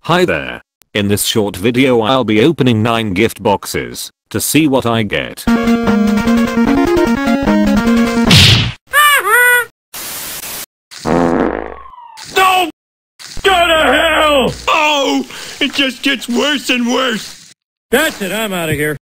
Hi there. In this short video I'll be opening 9 gift boxes to see what I get. No! Go to hell! Oh! It just gets worse and worse! That's it, I'm out of here.